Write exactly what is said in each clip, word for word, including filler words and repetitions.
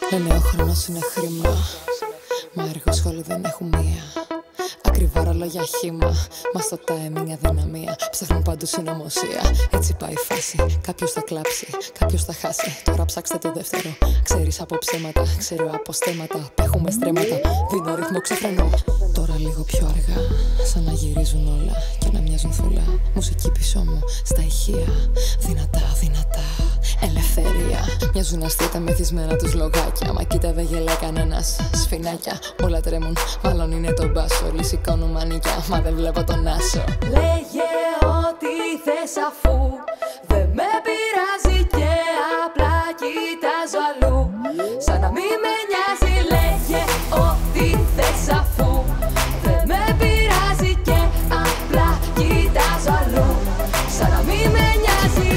Λένε ο χρόνος είναι χρήμα, μα εργοσχόλοι δεν έχουν μία. Ακριβά ρολόγια χύμα, μα στο timing αδυναμία. Ψάχνουν παντού συνωμοσία, έτσι πάει η φάση. Κάποιος θα κλάψει, κάποιος θα χάσει. Τώρα ψάξτε το δεύτερο. Ξέρεις από ψέματα, ξέρω από στέματα. Έχουμε στρέμματα, δίνω ρυθμό, ξεφρενώ. Τώρα λίγο πιο αργά, σαν να γυρίζουν όλα και να μοιάζουν θολά. Μουσική πίσω μου, στα ηχεία, δυνατά, δυνατά. Ελευθερία. Μοιάζουν αστεία τα μεθυσμένα τους λογάκια. Μα κοίτα δεν γελάει κανένας. Σφινάκια, όλα τρέμουν. Μάλλον είναι το μπάσο. Όλοι σηκώνουν μανίκια, μα δεν βλέπω τον άσο. Λέγε ό,τι θες αφού δεν με πειράζει και απλά κοιτάζω αλλού. Σαν να μην με νοιάζει. Λέγε ό,τι θες αφού δεν με πειράζει και απλά κοιτάζω αλλού. Σαν να μην με νοιάζει.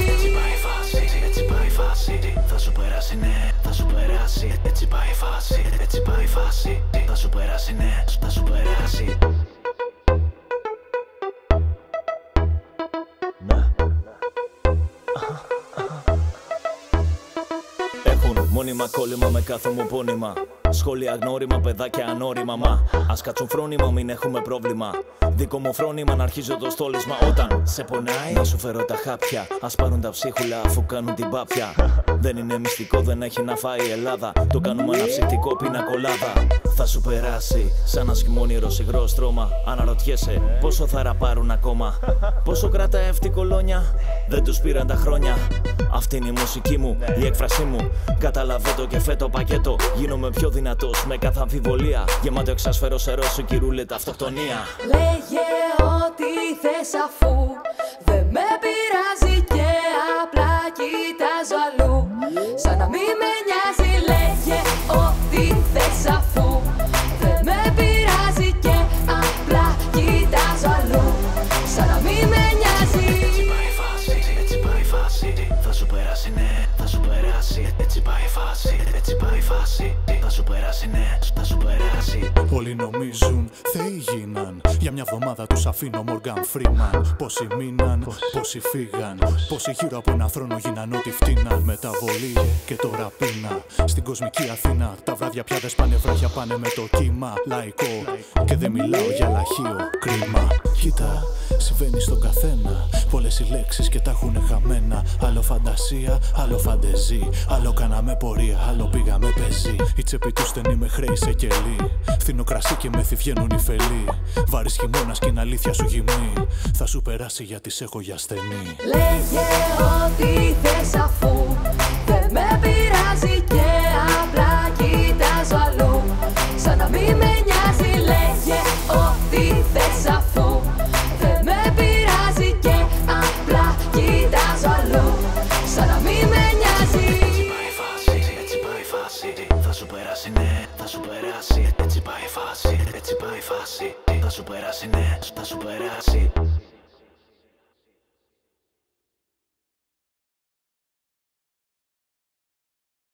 Θα σου περάσει, ναι, θα σου περάσει. Έτσι πάει η φάση, έτσι πάει η φάση. Θα σου περάσει, ναι, θα σου περάσει. Έχουν μόνιμα κόλλημα με κάθε μου πόνιμα. Σχόλια γνώριμα, παιδάκια ανώριμα. Μα ας κάτσουν φρόνημα, μην έχουμε πρόβλημα. Δικό μου φρόνημα να αρχίζω το στόλισμα. Όταν σε πονάει, να σου φέρω τα χάπια. Ας πάρουν τα ψίχουλα αφού κάνουν την πάπια. Δεν είναι μυστικό, δεν έχει να φάει η Ελλάδα. Το κάνουμε αναψυκτικό πινακολάδα. Θα σου περάσει σαν ένα χειμώνιρο υγρό στρώμα. Αναρωτιέσαι πόσο θα ραπάρουν ακόμα. Πόσο κρατάει αυτή η κολόνια. Δεν τους πήραν τα χρόνια. Αυτή είναι η μουσική μου, η έκφρασή μου. Καταλαβαίνω το και φέτο πακέτο. Γίνομαι πιο δυνατός με κάθε αμφιβολία. Γεμάτο εξάσφαιρο σε ρώσο κυρούλετα αυτοκτονία. Λέγε ό,τι θες αφού δεν με πειράζει και απλά κοιτάζω αλλού. Σαν να μην με νοιάζει. Λέγε ό,τι θες αφού δεν με πειράζει και απλά κοιτάζω αλλού. Σαν να μην με νοιάζει. Έτσι πάει η φάση, έτσι πάει η φάση. Θα σου περάσει, ναι, θα σου περάσει. Έτσι πάει η φάση, έτσι πάει η φάση. Θα σου περάσει, ναι, θα σου περάσει. Όλοι νομίζουν θεοί γίναν. Για μια βδομάδα τους αφήνω Μόργαν Φρήμαν. Πόσοι μείναν, πόσοι φύγαν. Πόσοι γύρω από ένα θρόνο γίναν ό,τι φτύναν. Μεταβολή και τώρα πείνα. Στην κοσμική Αθήνα τα βράδια πια δεν σπάνε βράχια, πάνε με το κύμα. Λαϊκό και δεν μιλάω για λαχείο. Κρίμα. Κοίτα, συμβαίνει στον καθένα. Πολλές οι λέξεις και τα έχουνε χαμένα. Άλλο φαντασία, άλλο φαντεζή. Άλλο κάναμε πορεία, άλλο πήγαμε πεζί. Η τσέπη του στενή με χρέη σε κελί. Φθηνό κρασί και μέθη βγαίνουν οι φελοί. Βάρης χειμώνας και είναι αλήθεια σου γυμνή. Θα σου περάσει γιατί σ' έχω για στενή. Λέγε ό,τι θες αφού δεν με πειράζει και απλά κοιτάζω αλλού. Σαν να μην με νοιάζει. Λέγε ό,τι θες αφού δεν με πειράζει και απλά κοιτάζω αλλού. Σαν να μην με νοιάζει. Έτσι πάει η φάση, έτσι πάει η φάση. Θα σου περάσει, ναι, θα σου περάσει. Έτσι πάει η φάση, έτσι πάει η φάση. Θα σου περάσει, ναι, θα σου περάσει.